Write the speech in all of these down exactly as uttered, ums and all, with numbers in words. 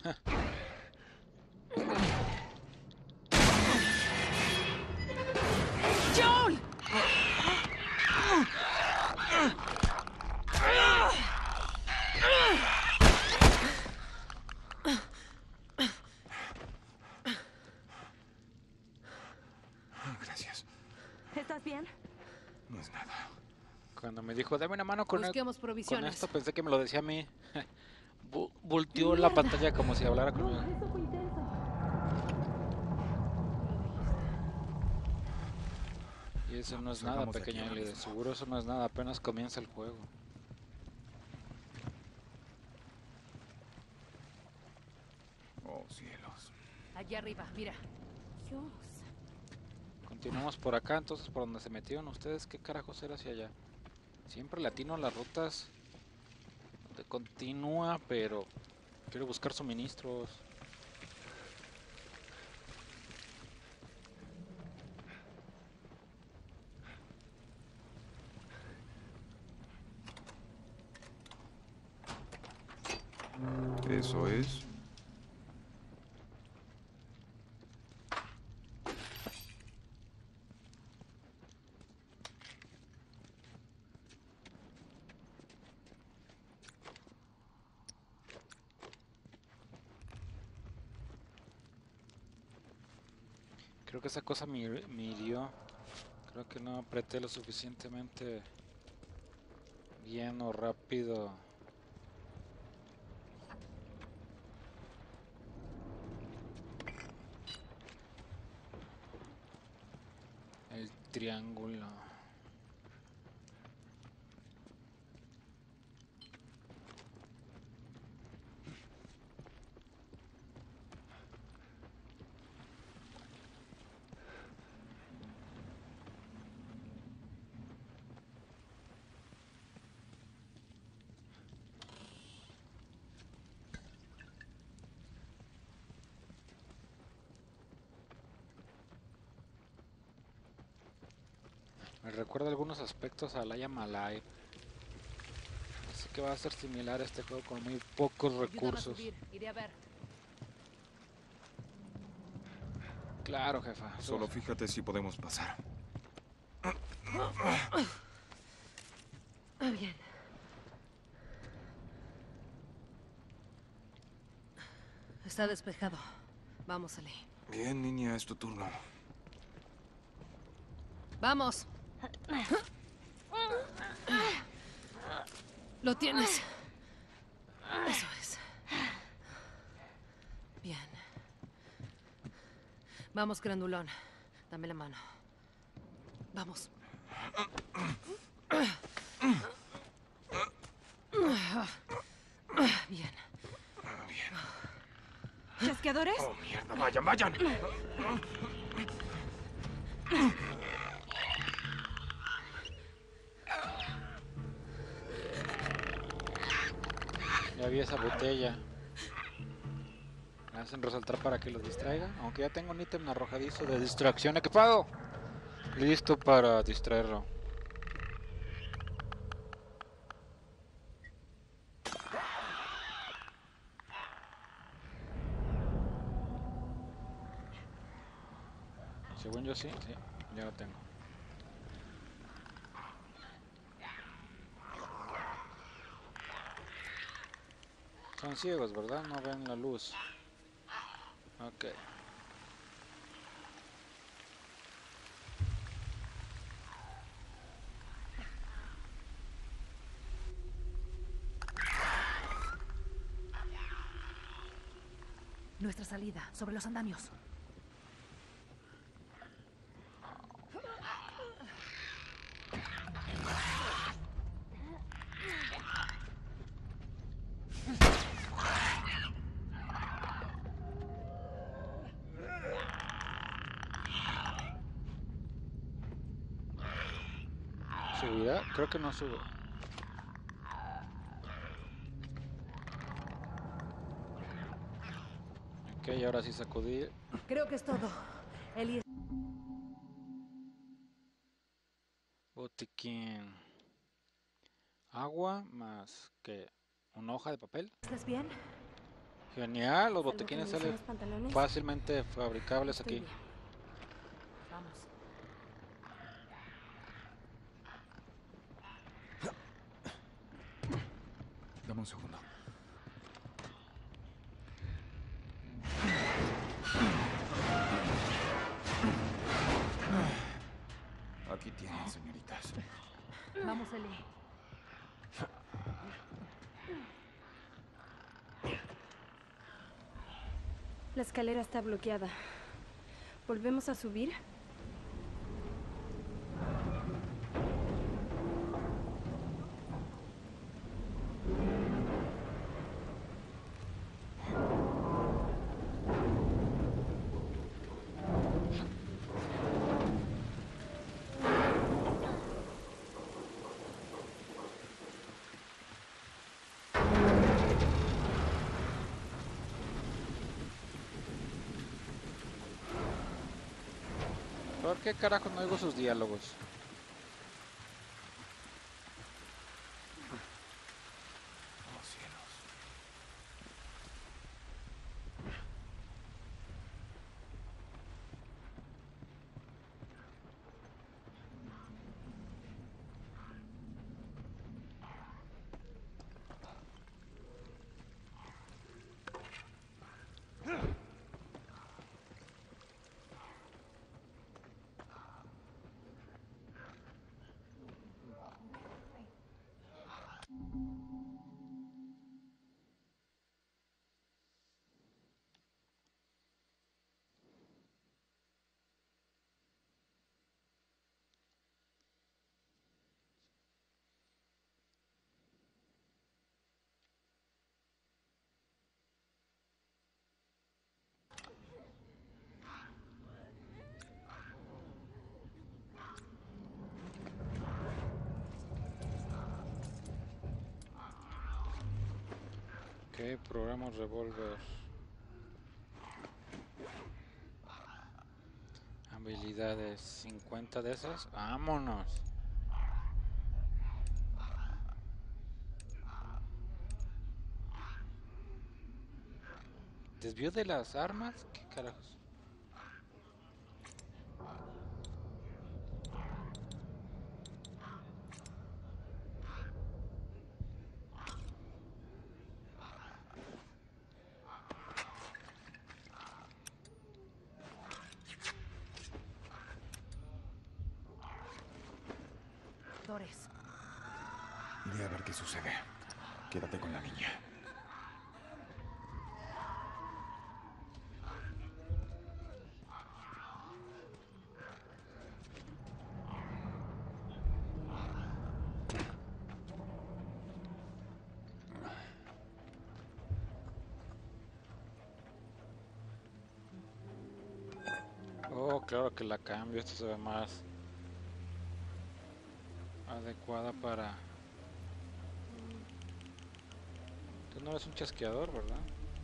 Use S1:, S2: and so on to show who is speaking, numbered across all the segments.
S1: ¡Joel!
S2: Gracias.
S3: ¿Estás bien?
S2: No es nada.
S4: Cuando me dijo, dame una mano con, el-
S1: Busquemos
S4: con
S1: provisiones.
S4: esto, pensé que me lo decía a mí. Bu- Volteó la pantalla como si hablara conmigo.
S3: Eso fue intenso.
S4: Y eso no es
S2: Salgamos
S4: nada,
S2: de aquí
S4: pequeña
S2: ahora
S4: Ellie. De
S2: mismo.
S4: seguro eso no es nada, apenas comienza el juego.
S2: Oh, cielos.
S1: Allí arriba, mira.
S3: Dios.
S4: Continuamos por acá, entonces por donde se metieron ustedes, ¿qué carajos era hacia allá? Siempre latino a las rutas donde continúa, pero quiero buscar suministros.
S2: Eso es.
S4: Creo que esa cosa me, me hirió. Creo que no apreté lo suficientemente bien o rápido. El triángulo. Me recuerda algunos aspectos a Lion Alive. Así que va a ser similar a este juego con muy pocos
S1: Ayúdame a
S4: recursos.
S1: subir. Iré a ver.
S4: Claro, jefa.
S2: Solo fíjate si podemos pasar.
S3: Bien.
S1: Está despejado. Vamos, Ali.
S2: Bien, niña, es tu turno.
S1: ¡Vamos! Lo tienes. Eso es. Bien. Vamos, grandulón. Dame la mano. Vamos. Bien.
S2: Bien.
S3: ¿Chasqueadores?
S2: Oh, mierda, vayan, vayan.
S4: Ya vi esa botella. Me hacen resaltar para que los distraiga. Aunque ya tengo un ítem arrojadizo de distracción equipado. Listo para distraerlo. Según yo sí, sí, ya lo tengo. Son ciegos, ¿verdad? No ven la luz. Ok.
S3: Nuestra salida, sobre los andamios.
S4: ¿Subirá? Creo que no sube. Ok, ahora sí sacudir.
S3: Creo que es todo. Eli,
S4: Botiquín. Agua más que una hoja de papel.
S3: ¿estás bien?
S4: Genial, los
S5: Salvo que
S4: botiquines
S5: me
S4: salen
S5: usen los pantalones,
S4: fácilmente fabricables
S5: estoy
S4: aquí.
S5: bien.
S1: Vamos.
S2: Dame un segundo. Aquí tienen, señoritas.
S3: Vamos, Eli.
S5: La escalera está bloqueada. ¿Volvemos a subir?
S4: ¿Por qué carajo no oigo sus diálogos?
S2: Oh, cielos.
S4: Ok, programa revólver. Habilidades, cincuenta de esas. Vámonos. ¿Desvío de las armas? ¿Qué carajos?
S3: Dores.
S2: Iré a ver qué sucede. Quédate con la niña.
S4: Oh, claro que la cambio. Esto se ve más adecuada para... Tú no eres un chasqueador, ¿verdad?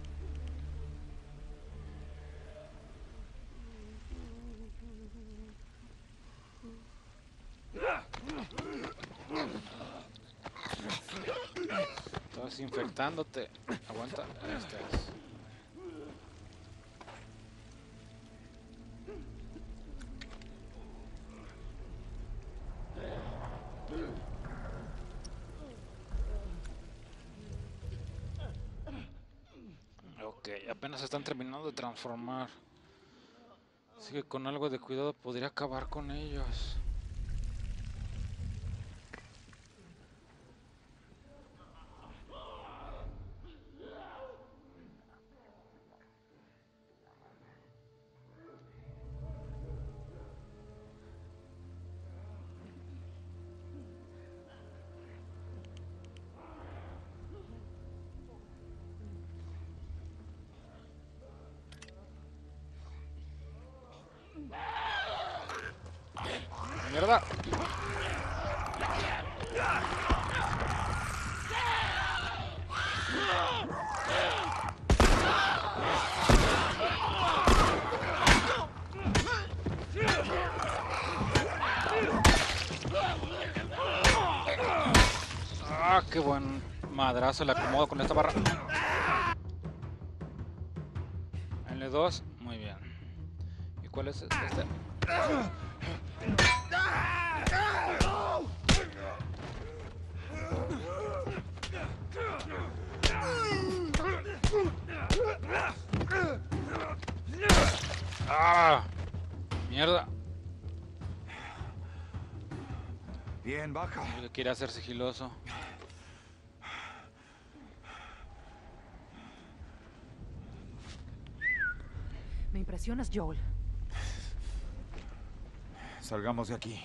S4: Estás infectándote. Aguanta. Ahí estás. Ok, apenas están terminando de transformar. Así que con algo de cuidado podría acabar con ellos. ¡Mierda! ¡Ah, qué buen madrazo le acomodo con esta barra! dos, muy bien. ¿Y cuál es este? ¡Ah! ¡Mierda!
S2: Bien, baja.
S4: El que quiere hacer sigiloso.
S3: Me impresionas, Joel.
S2: Salgamos de aquí.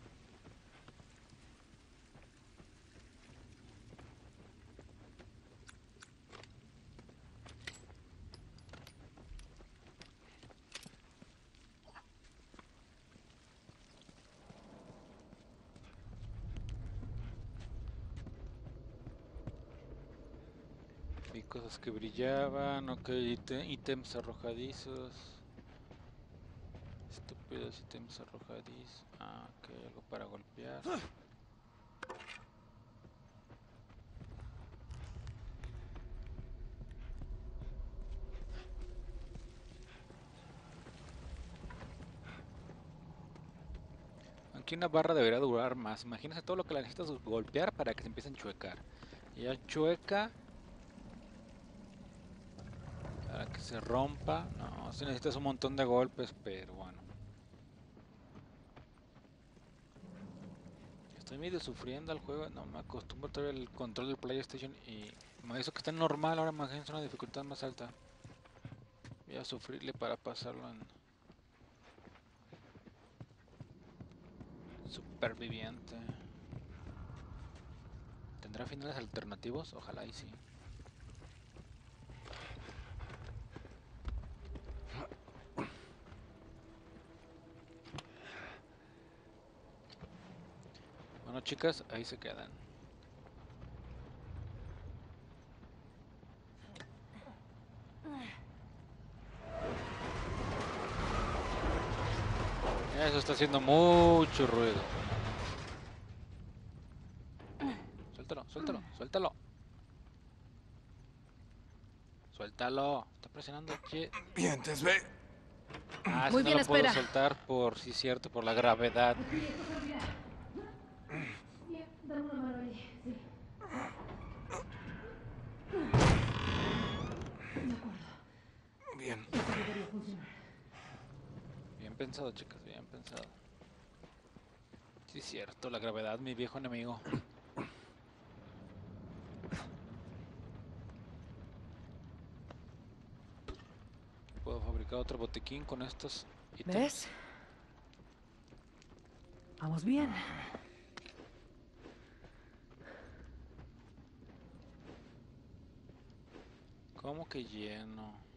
S4: Vi cosas que brillaban, ok, ítem- ítems arrojadizos. Estúpidos ítems arrojadizos. Ah, ok, algo para golpear. Aquí una barra debería durar más. Imagínense todo lo que la necesitas golpear para que se empiecen a chuecar. Y ya chueca. Para que se rompa. No, si necesitas un montón de golpes, pero bueno. Estoy medio sufriendo al juego. No me acostumbro todavía al control del PlayStation. Y eso que está en normal, ahora imagínense una dificultad más alta. Voy a sufrirle para pasarlo en superviviente. ¿Tendrá finales alternativos? Ojalá y sí. Bueno, chicas, ahí se quedan. Eso está haciendo mucho ruido. Suéltalo, suéltalo, suéltalo. Suéltalo. Está presionando. Che.
S2: Bien, te ve.
S4: Ah,
S1: Muy
S4: si
S1: bien,
S4: no lo puedo
S1: espera.
S4: soltar por, sí, cierto, por la gravedad.
S2: Bien.
S4: Bien pensado, chicas, bien pensado. Sí, cierto, la gravedad, mi viejo enemigo. Puedo fabricar otro botiquín con estos ítems.
S3: ¿Ves? Vamos bien.
S4: ¿Cómo que lleno?